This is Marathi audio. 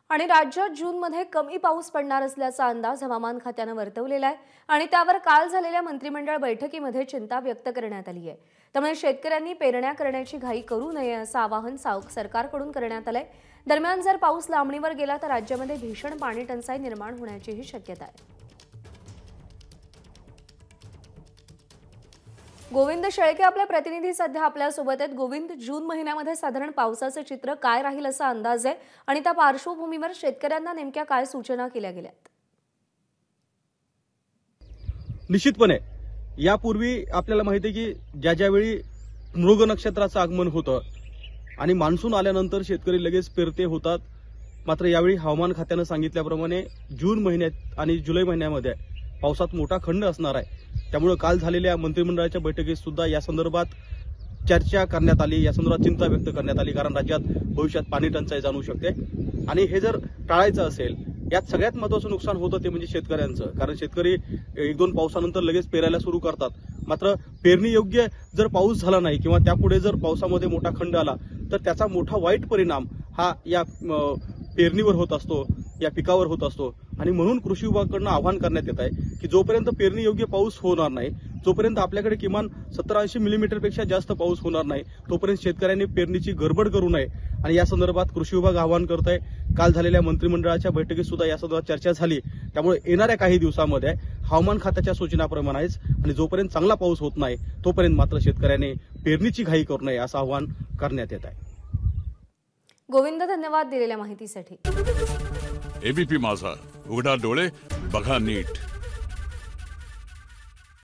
आणि राज्यात जूनमध्ये कमी पाऊस पडणार असल्याचा अंदाज हवामान खात्यानं वर्तवलेला आहे आणि त्यावर काल झालेल्या मंत्रिमंडळ बैठकीमध्ये चिंता व्यक्त करण्यात आली आहे। त्यामुळे शेतकऱ्यांनी पेरण्या करण्याची घाई करू नये असं आवाहन सरकारकडून करण्यात आलंय। दरम्यान जर पाऊस लांबणीवर गेला तर राज्यामध्ये भीषण पाणी टंचाई निर्माण होण्याचीही शक्यता आहे। गोविंद शेळके आपले प्रतिनिधी सध्या आपल्या सोबत आहेत। गोविंद, जून महिन्यामध्ये साधारण पावसाचं चित्र काय राहील असा अंदाज आहे आणि त्या पार्श्वभूमीवर शेतकऱ्यांना नेमक्या काय सूचना केल्या गेल्यात? निश्चितपणे यापूर्वी आपल्याला माहिती आहे की ज्यावेळी मृग नक्षत्राचं आगमन होतं आणि मान्सून आल्यानंतर शेतकरी लगेच पेरते होतात। मात्र यावेळी हवामान खात्यानं सांगितल्याप्रमाणे जून महिन्यात आणि जुलै महिन्यामध्ये पावसात मोठा खंड असणार आहे। त्यामुळे काल झालेल्या मंत्रिमंडळाच्या बैठकीत सुद्धा या संदर्भात चर्चा करण्यात आली, या संदर्भात चिंता व्यक्त करण्यात आली, कारण राज्यात भविष्यात पाणी टंचाई जाणवू शकते आणि हे जर टाळायचं असेल, यात सगळ्यात महत्त्वाचं नुकसान होतं ते म्हणजे शेतकऱ्यांचं, कारण शेतकरी एक दोन पावसानंतर लगेच पेरायला सुरू करतात। मात्र पेरणी योग्य जर पाऊस झाला नाही किंवा त्यापुढे जर पावसामध्ये मोठा खंड आला तर त्याचा मोठा वाईट परिणाम हा या पेरणीवर होत असतो, या पिकावर होत असतो। आणि म्हणून कृषी विभागाकडून आवाहन करण्यात येत आहे की जोपर्यंत पेरणी योग्य पाऊस होणार नाही, जोपर्यंत आपल्याकडे किमान 70-80 मिलीमीटरपेक्षा जास्त पाऊस होणार नाही, तोपर्यंत शेतकऱ्यांनी पेरणीची गडबड करू नये। आणि या संदर्भात कृषी विभाग आवाहन करत आहे। काल झालेल्या मंत्रिमंडळाच्या बैठकीत सुद्धा या संदर्भात चर्चा झाली। त्यामुळे येणाऱ्या काही दिवसांमध्ये हवामान खात्याच्या सूचनाप्रमाणेच आणि जोपर्यंत चांगला पाऊस होत नाही तोपर्यंत मात्र शेतकऱ्यांनी पेरणीची घाई करू नये असं आवाहन करण्यात येत आहे। गोविंद, धन्यवाद दिलेल्या माहितीसाठी। एबीपी माझा, उघडा डोळे बघा नीट।